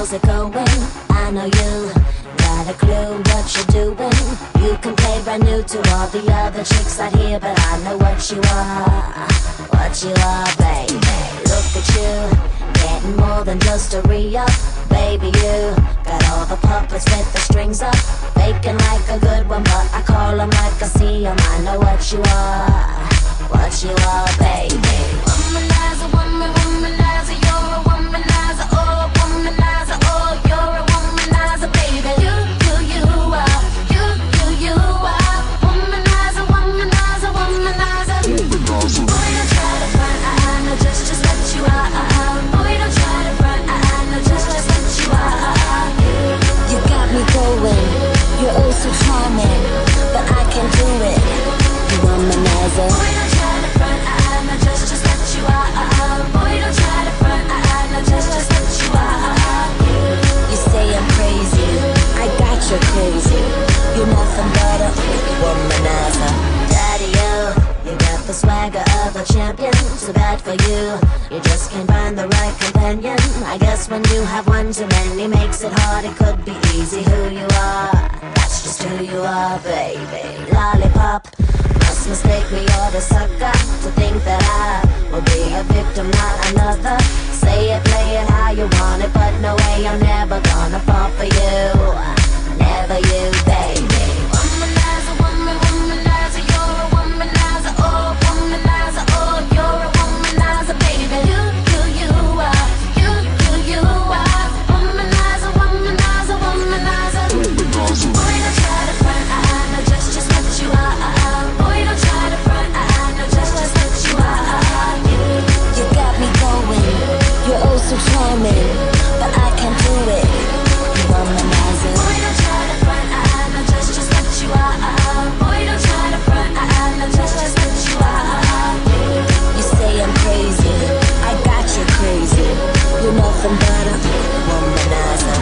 how's it going? I know you got a clue what you're doing. You can play brand new to all the other chicks out here, but I know what you are, baby. Look at you, getting more than just a re-up. Baby, you got all the puppets with the strings up, faking like a good one, but I call them like I see them. I know what you are, baby. Womanizer, womanizer, you're a womanizer, oh, womanizer, oh, you're a womanizer, baby. You are, you are, womanizer, womanizer, womanizer. Boy, don't try to front, I know just what you are. Boy, don't try to front, I know just what you are. You got me going, you're oh so charming, but I can do it, you womanizer. Boy, don't try to front, I know just what you are. Boy, don't try to front, I know just what you are. You say I'm crazy, I got you crazy. You're nothing but a womanizer. Daddy, you got the swagger of a champion. Too bad for you, you just can't find the right companion. I guess when you have one too many makes it hard. It could be easy who you are, that's just who you are, baby. Lollipop, must mistake me or the sucker to think that I will be a victim, not another. Say it, play it how you want it, but no way, I'm never gonna fall for you. Never you, baby. Womanizer, womanizer, you're a womanizer, oh, womanizer, oh, you're a womanizer, baby. You are, you are, womanizer, womanizer, womanizer. Boy, don't try to front, I know just what you are. Boy, don't try to front, I know just what you are. You got me going, you're oh so charming, but I can't do it, you womanizer. Boy, don't try to front, I know just what you are. Boy, don't try to front, I know just what you are. You say I'm crazy, I got you crazy. You're nothing but a womanizer.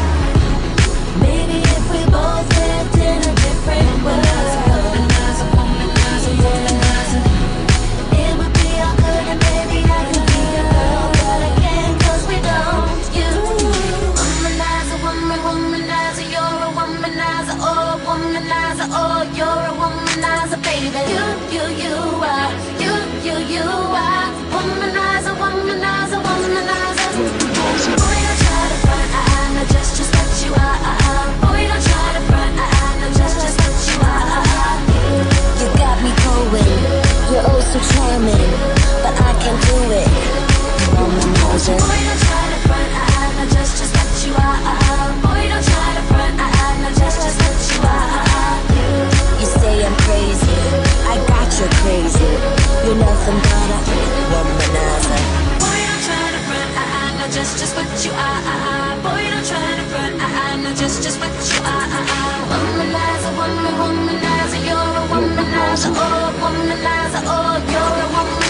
Maybe if we both lived in a different world, womanizer, womanizer, womanizer, it would be all good and maybe I could be a girl, but I can't 'cause we don't. You womanizer, womanizer, you're a womanizer, oh, womanizer, oh, you're a womanizer, baby. You are, you are, womanizer, womanizer, womanizer. Boy, don't try to front, I know just what you are. Boy, don't try to front, I know just what you are. You got me going, you're oh so charming, but I can't do it, womanizer. Boy, don't try to front, I know just what you are. Boy, don't try to front, I know just what you are. You say I'm crazy, I got you crazy. You're nothing but a womanizer. Boy, don't try to front, I know just what you are. Boy, don't try to front, I know just what you are. Womanizer, womanizer, you're a womanizer, oh, womanizer, oh, you're a womanizer.